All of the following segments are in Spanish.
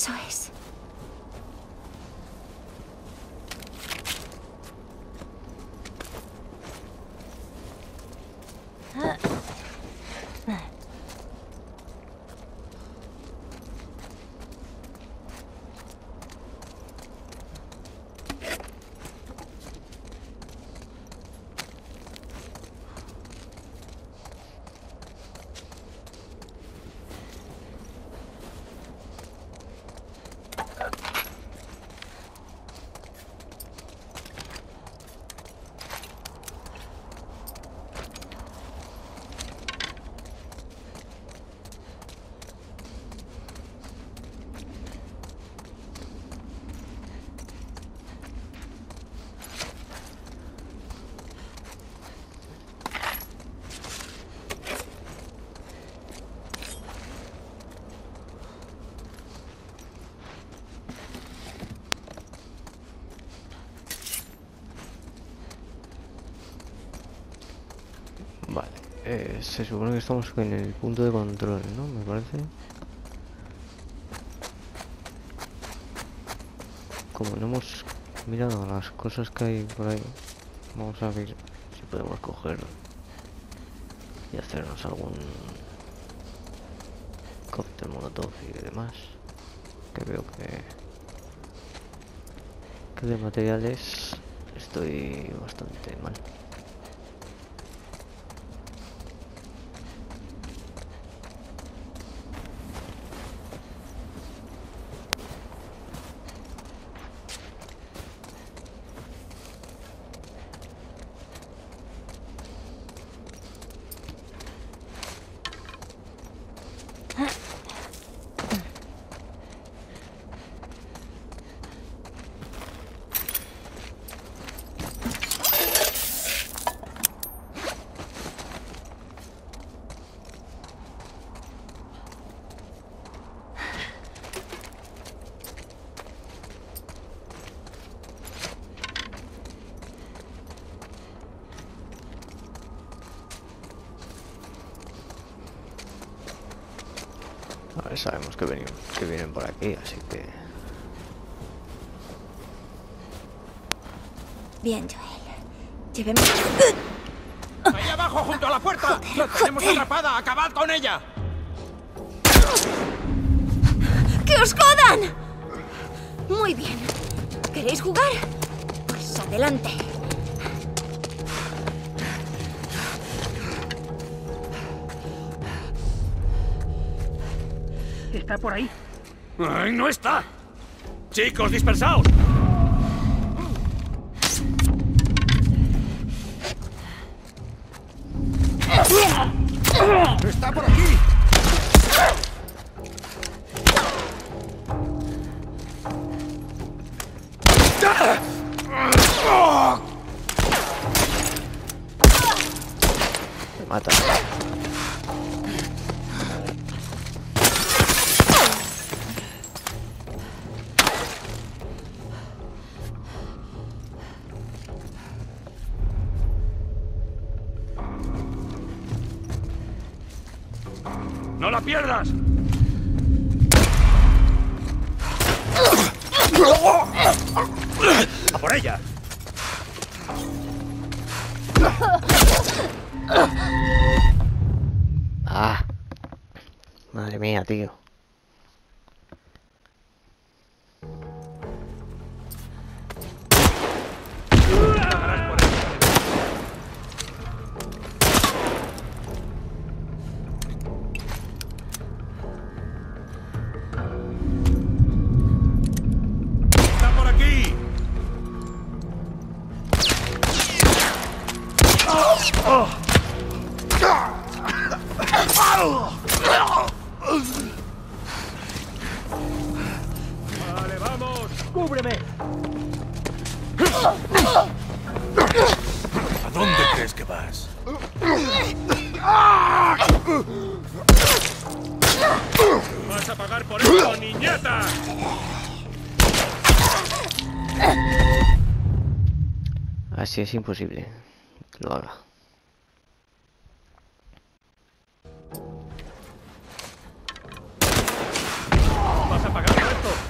Eso es. Vale, se supone que estamos en el punto de control, ¿no? Me parece. Como no hemos mirado las cosas que hay por ahí, vamos a ver si podemos coger y hacernos algún cóctel molotov y demás. Que veo que de materiales estoy bastante mal. A ver, sabemos que vienen por aquí, así que... Bien, Joel. Llevemos... ¡Ahí abajo, junto a la puerta! ¡La tenemos atrapada! ¡Acabad con ella! ¡Que os jodan! Muy bien. ¿Queréis jugar? Pues adelante. Está por ahí. ¡Ay, no está! ¡Chicos, dispersaos! ¡Está por aquí! Me mata. ¡No la pierdas! ¡A por ella! Ah, madre mía, tío. ¡Está por aquí! ¡Vale, vamos! ¡Cúbreme! ¿A dónde crees que vas? ¡Vas a pagar por esto, niñata! Así es imposible que lo haga. ¿Vas a pagar por esto?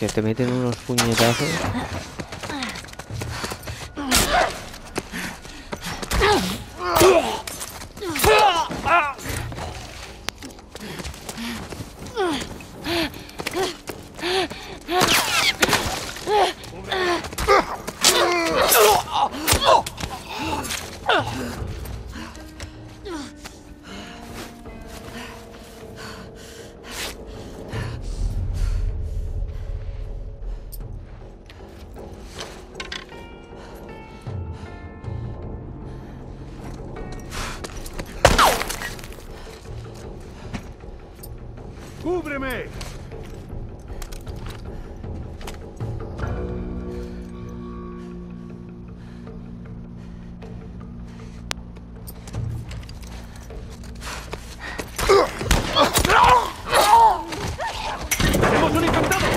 Que te meten unos puñetazos. ¡Cúbreme! ¡Tenemos un infectado!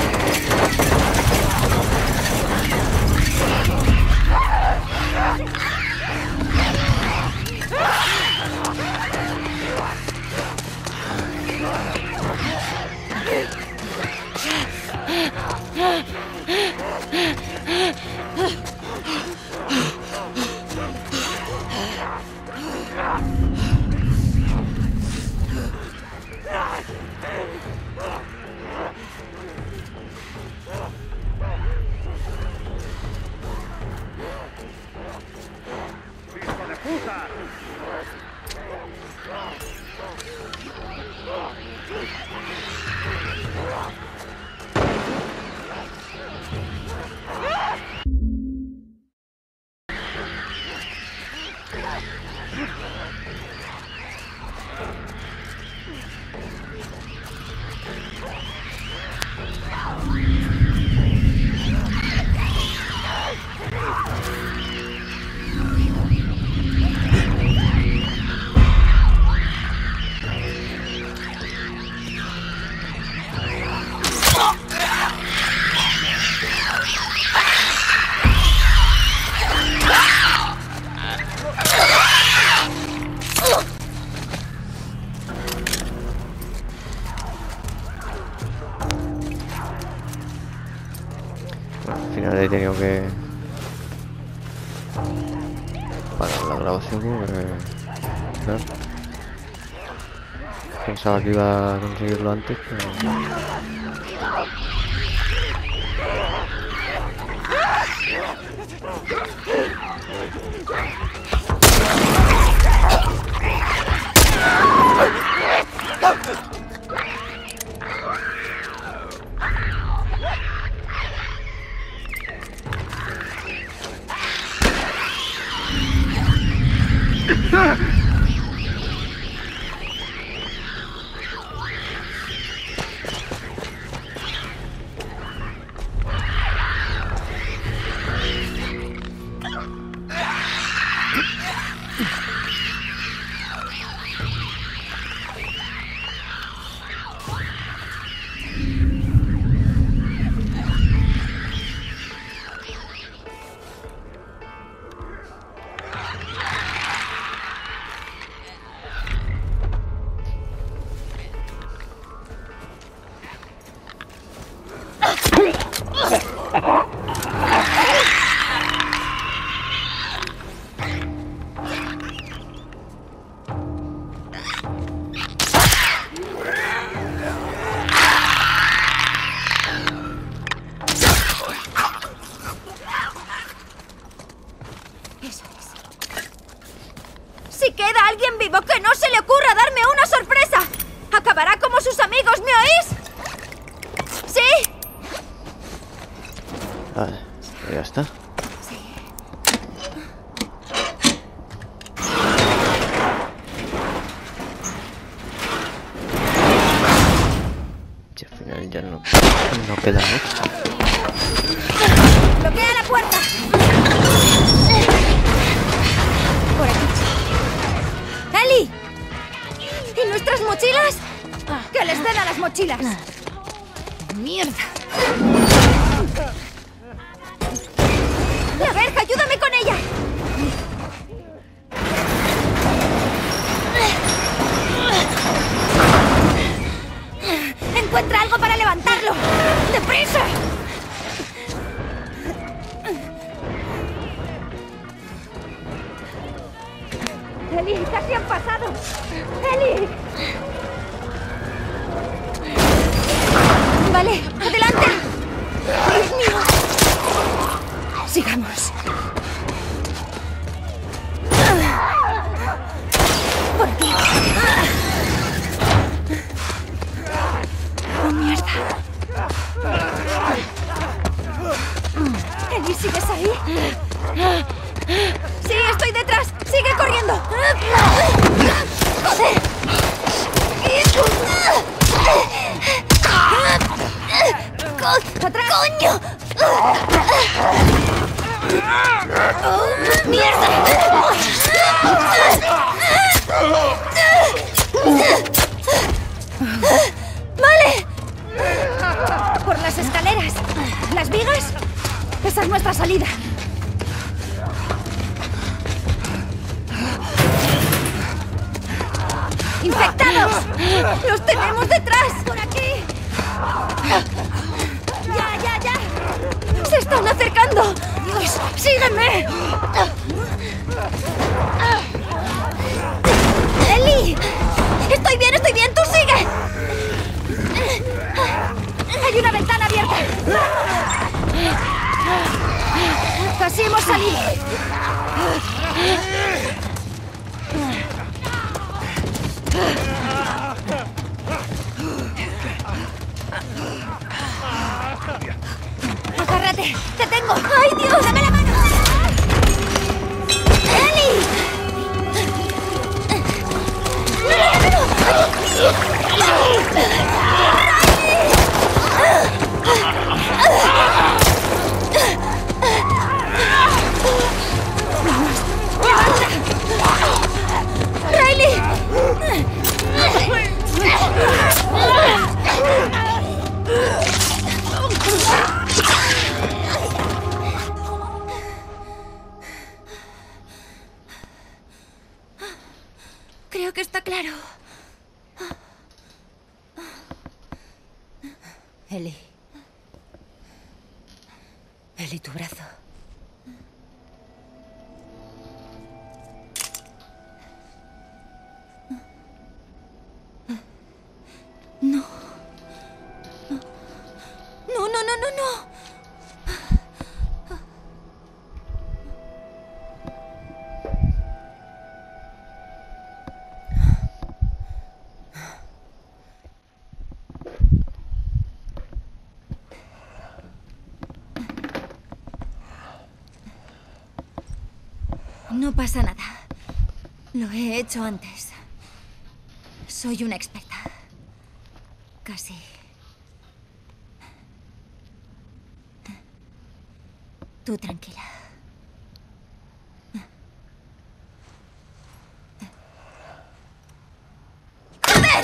¡Hijo de puta! Al final he tenido que parar la grabación porque claro, pensaba que iba a conseguirlo antes, pero Eso es. Si queda alguien vivo, que no se le ocurra darme una sorpresa. Acabará como sus amigos, ¿me oís? ¿Sí? vale, pues ya está. Sí. Y al final ya no queda mucho. ¡Bloquea la puerta! Por aquí. ¡Eli! ¿Y nuestras mochilas? ¡Que les den a las mochilas! ¡Mierda! ¡La verja! ¡Ayúdame con ella! ¡Encuentra algo para levantarlo! ¡Deprisa! casi han pasado. ¡Ellie! Vale, adelante. ¡Dios mío! Sigamos. Por aquí. ¡Oh, mierda! Ellie, ¿sigues ahí? ¡Sí, estoy detrás! ¡Sigue corriendo! ¡Joder! ¡Atrás! ¡Coño! ¡Oh, ¡mierda! ¡Vale! Por las escaleras. ¿Las vigas? Esa es nuestra salida. ¡Infectados! ¡Los tenemos detrás! ¡Por aquí! ¡Ya! ¡Se están acercando! ¡Dios! ¡Sígueme! ¡Ellie! ¡Estoy bien! ¡Tú sigue! ¡Hay una ventana abierta! ¡Casi hemos salido! ¡Agárrate! ¡Te tengo! ¡Ay, Dios! ¡Dame la mano! ¡Ellie! ¡Riley! Creo que está claro. Ellie. Ellie, tu brazo. No. No. No pasa nada. Lo he hecho antes. Soy una experta. Casi. Tú tranquila. ¡Joder!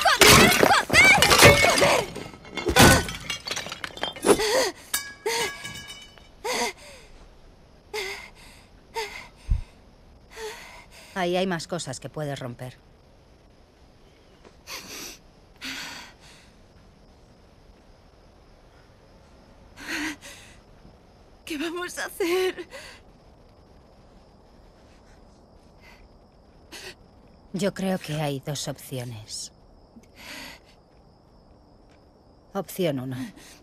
Ahí hay más cosas que puedes romper. ¿Qué vamos a hacer? Yo creo que hay dos opciones. Opción 1.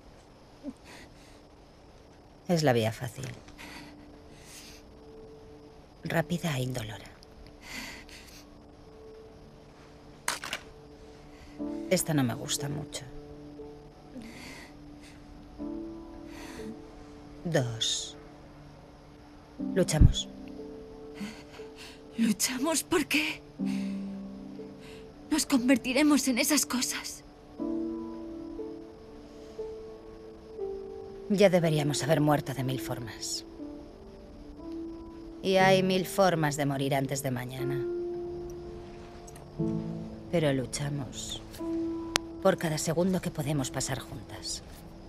Es la vía fácil. Rápida e indolora. Esta no me gusta mucho. 2. Luchamos. ¿Luchamos por qué? Nos convertiremos en esas cosas. Ya deberíamos haber muerto de 1000 formas. Y hay 1000 formas de morir antes de mañana. Pero luchamos por cada segundo que podemos pasar juntas.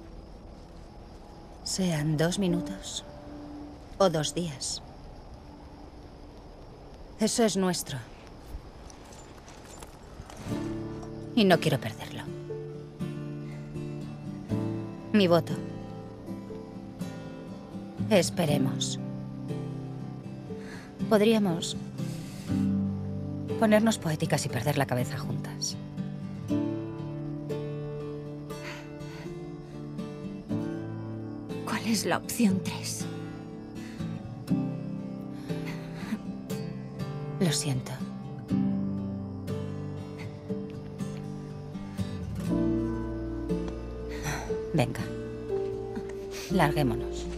Sean 2 minutos o 2 días. Eso es nuestro. Y no quiero perderlo. Mi voto. Esperemos. Podríamos Ponernos poéticas y perder la cabeza juntas. ¿Cuál es la opción 3? Lo siento. Venga. Larguémonos.